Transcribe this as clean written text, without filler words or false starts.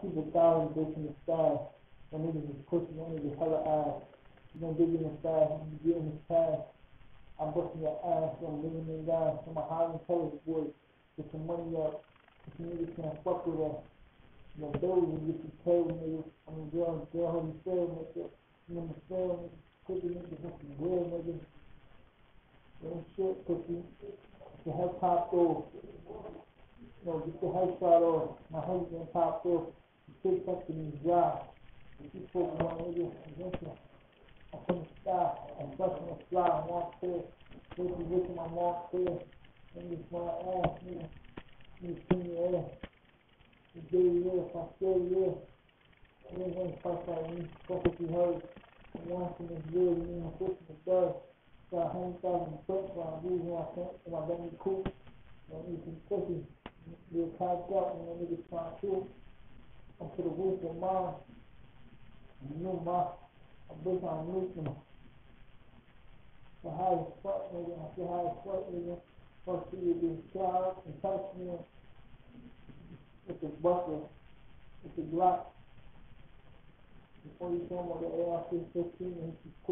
keep 1,000 bricks in the sky. My niggas is pushing, my niggas hella ass. You gonna dig in the sky, you get in the past. I'm busting your ass, I'm living in guys. I'm a high intelligence boy. Get some money up. If you niggas can't fuck with us. You know, bills and get some pay, niggas. I mean, girl, how you feel, nigga. You in the film, nigga. Cookie niggas, that's some real niggas. Real shit, pussy. Get your head popped off. No, get your head shot off. My head's been popped off. You take up to me dry. If you focus on nigga, listen. I'm from the sky. I'm busting the fly. I'm on clear. Listen, I'm on clear. Niggas my ass, nigga. Niggas in your ass. You get it, if I stay here. You ain't gonna fuck like me. Fuck what you heard. I'm watching this video, you ain't pushing the third. Got 100,000 bricks while I'm losing my pants. And my belly cool. I need some pussy. You're packed up and that nigga's trying to shoot. I'm to the roof of mine. You know I'm big on nuking them. The highest fuck nigga, I feel highest fuck nigga. First thing you do, shout and touch me with the buckler, with the Glock. Before you show me the AR-15 and